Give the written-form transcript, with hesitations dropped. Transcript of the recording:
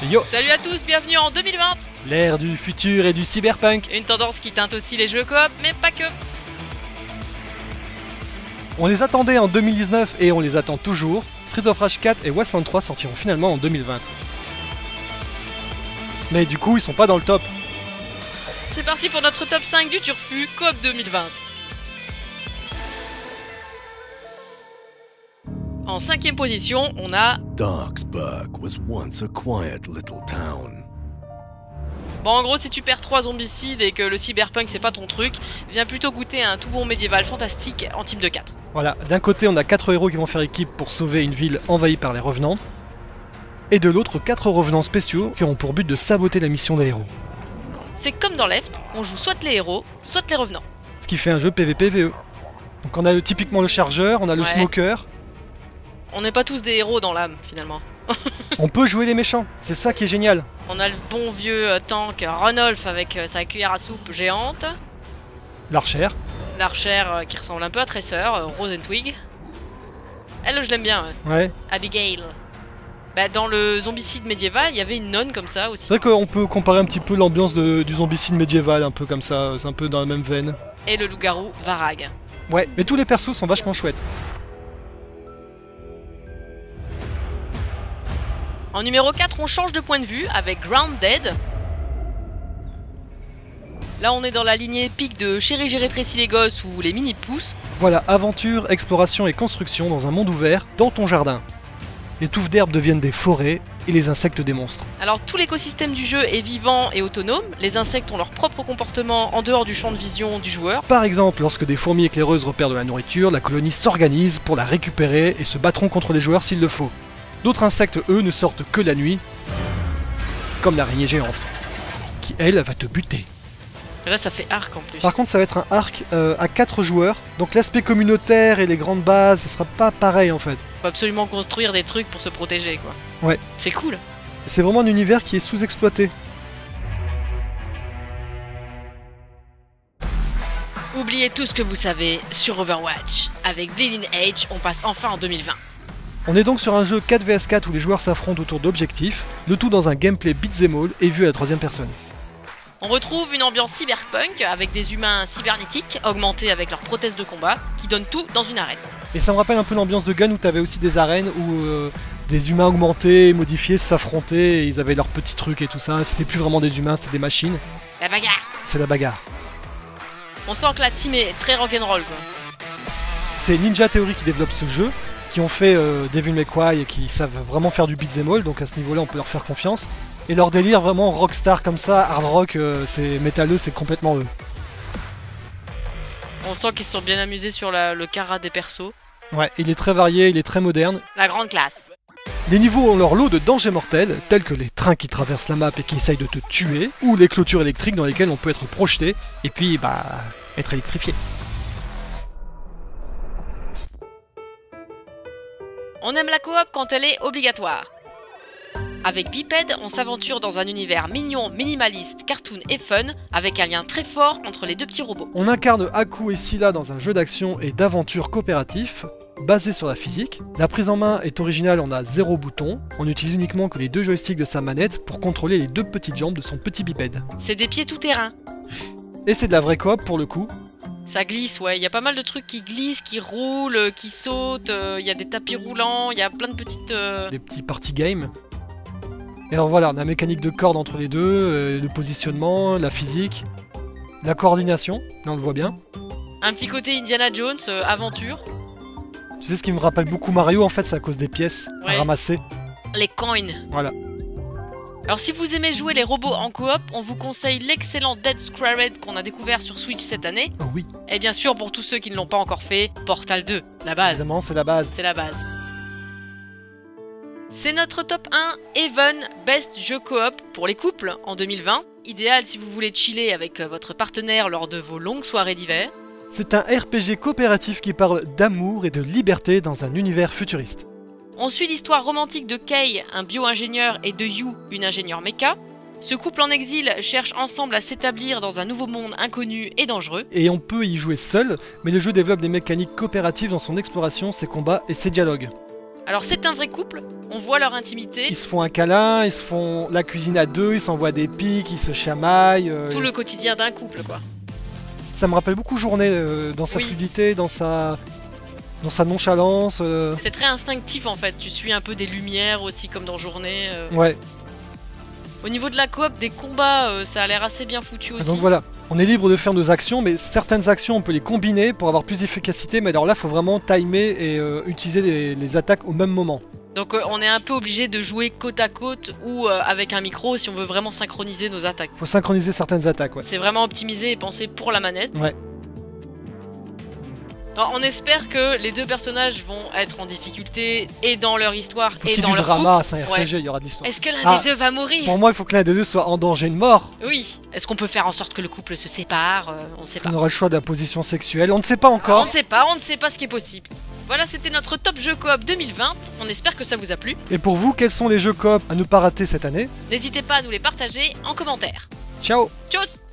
Yo! Salut à tous, bienvenue en 2020. L'ère du futur et du cyberpunk. Une tendance qui teinte aussi les jeux coop, mais pas que. On les attendait en 2019 et on les attend toujours. Street of Rage 4 et Wasteland 3 sortiront finalement en 2020. Mais du coup, ils sont pas dans le top. C'est parti pour notre top 5 du Turfu Coop 2020. En 5ème position, on a... Darksburg was once a quiet little town. Bon, en gros, si tu perds 3 zombicides et que le cyberpunk c'est pas ton truc, viens plutôt goûter un tout bon médiéval fantastique en type de 4. Voilà, d'un côté on a 4 héros qui vont faire équipe pour sauver une ville envahie par les revenants. Et de l'autre, 4 revenants spéciaux qui auront pour but de saboter la mission des héros. C'est comme dans Left, on joue soit les héros, soit les revenants. Ce qui fait un jeu PvP-VE. Donc on a typiquement le chargeur, on a le smoker. On n'est pas tous des héros dans l'âme, finalement. On peut jouer les méchants, c'est ça qui est génial. On a le bon vieux tank Ranulf avec sa cuillère à soupe géante. L'archer. L'archer qui ressemble un peu à Tracer, Rosentwig. Elle, je l'aime bien. Ouais. Abigail. Bah, dans le zombicide médiéval, il y avait une nonne comme ça aussi. C'est vrai qu'on peut comparer un petit peu l'ambiance du zombicide médiéval, un peu comme ça, c'est un peu dans la même veine. Et le loup-garou Varag. Ouais, mais tous les persos sont vachement chouettes. En numéro 4, on change de point de vue avec Grounded. Là, on est dans la lignée épique de Chérie, j'ai rétréci les gosses ou les mini-pousses. Voilà, aventure, exploration et construction dans un monde ouvert, dans ton jardin. Les touffes d'herbe deviennent des forêts et les insectes des monstres. Alors, tout l'écosystème du jeu est vivant et autonome. Les insectes ont leur propre comportement en dehors du champ de vision du joueur. Par exemple, lorsque des fourmis éclaireuses repèrent de la nourriture, la colonie s'organise pour la récupérer et se battront contre les joueurs s'il le faut. D'autres insectes, eux, ne sortent que la nuit, comme l'araignée géante, qui, elle, va te buter. Là, ça fait arc en plus. Par contre, ça va être un arc à 4 joueurs, donc l'aspect communautaire et les grandes bases, ce sera pas pareil en fait. Faut absolument construire des trucs pour se protéger, quoi. Ouais. C'est cool. C'est vraiment un univers qui est sous-exploité. Oubliez tout ce que vous savez sur Overwatch. Avec Bleeding Edge, on passe enfin en 2020. On est donc sur un jeu 4 vs 4 où les joueurs s'affrontent autour d'objectifs, le tout dans un gameplay beat'em all et vu à la 3ème personne. On retrouve une ambiance cyberpunk avec des humains cybernétiques augmentés avec leurs prothèses de combat qui donnent tout dans une arène. Et ça me rappelle un peu l'ambiance de Gun où t'avais aussi des arènes où des humains augmentés, modifiés s'affrontaient et ils avaient leurs petits trucs et tout ça. C'était plus vraiment des humains, c'était des machines. La bagarre. C'est la bagarre. On sent que la team est très rock'n'roll, quoi. C'est Ninja Theory qui développe ce jeu, qui ont fait Devil May Cry et qui savent vraiment faire du beat'em all, donc à ce niveau-là on peut leur faire confiance. Et leur délire vraiment rockstar comme ça, hard rock, c'est métalleux, c'est complètement eux. On sent qu'ils se sont bien amusés sur le carat des persos. Ouais, il est très varié, il est très moderne. La grande classe. Les niveaux ont leur lot de dangers mortels, tels que les trains qui traversent la map et qui essayent de te tuer, ou les clôtures électriques dans lesquelles on peut être projeté, et puis bah être électrifié. On aime la coop quand elle est obligatoire. Avec Biped, on s'aventure dans un univers mignon, minimaliste, cartoon et fun, avec un lien très fort entre les deux petits robots. On incarne Haku et Scylla dans un jeu d'action et d'aventure coopératif, basé sur la physique. La prise en main est originale, on a 0 bouton, on n'utilise uniquement que les 2 joysticks de sa manette pour contrôler les 2 petites jambes de son petit bipède. C'est des pieds tout-terrain. Et c'est de la vraie coop pour le coup. Ça glisse, ouais, il y a pas mal de trucs qui glissent, qui roulent, qui sautent, il y a des tapis roulants, il y a plein de petites... Des petits party games. Et alors voilà, on a la mécanique de corde entre les deux, le positionnement, la physique, la coordination, là on le voit bien. Un petit côté Indiana Jones, aventure. Tu sais ce qui me rappelle beaucoup Mario en fait, c'est à cause des pièces à ramasser. Les coins. Voilà. Alors si vous aimez jouer les robots en coop, on vous conseille l'excellent Dead Squared qu'on a découvert sur Switch cette année. Oh oui. Et bien sûr, pour tous ceux qui ne l'ont pas encore fait, Portal 2, la base. Évidemment, c'est la base. C'est la base. C'est notre top 1 Even Best Jeu Coop pour les couples en 2020. Idéal si vous voulez chiller avec votre partenaire lors de vos longues soirées d'hiver. C'est un RPG coopératif qui parle d'amour et de liberté dans un univers futuriste. On suit l'histoire romantique de Kei, un bio-ingénieur, et de Yu, une ingénieure méca. Ce couple en exil cherche ensemble à s'établir dans un nouveau monde inconnu et dangereux. Et on peut y jouer seul, mais le jeu développe des mécaniques coopératives dans son exploration, ses combats et ses dialogues. Alors c'est un vrai couple, on voit leur intimité, Ils se font un câlin, ils se font la cuisine à deux, ils s'envoient des pics, ils se chamaillent. tout le quotidien d'un couple quoi. Ça me rappelle beaucoup Journée dans sa Oui. fluidité, dans sa nonchalance. C'est très instinctif en fait, tu suis un peu des lumières aussi comme dans Journée. Ouais, Au niveau de la coop, des combats, ça a l'air assez bien foutu aussi. donc voilà. On est libre de faire nos actions, mais certaines actions on peut les combiner pour avoir plus d'efficacité. Mais alors là, il faut vraiment timer et utiliser les attaques au même moment. Donc on est un peu obligé de jouer côte à côte ou avec un micro si on veut vraiment synchroniser nos attaques. Faut synchroniser certaines attaques, ouais. C'est vraiment optimisé et pensé pour la manette. Ouais. Alors, on espère que les deux personnages vont être en difficulté et dans leur histoire Faut et qu'il y ait dans du leur drama, couple. c'est un Ouais. RPG, il y aura de l'histoire. Est-ce que l'un Ah. des deux va mourir? Pour moi, il faut que l'un des deux soit en danger de mort. Oui. Est-ce qu'on peut faire en sorte que le couple se sépare? On sait Parce pas. qu'on aura le choix de la position sexuelle. On ne sait pas On encore. ne sait pas ce qui est possible. Voilà, c'était notre top jeu coop 2020. On espère que ça vous a plu. Et pour vous, quels sont les jeux coop à ne pas rater cette année? N'hésitez pas à nous les partager en commentaire. Ciao! Tchuss!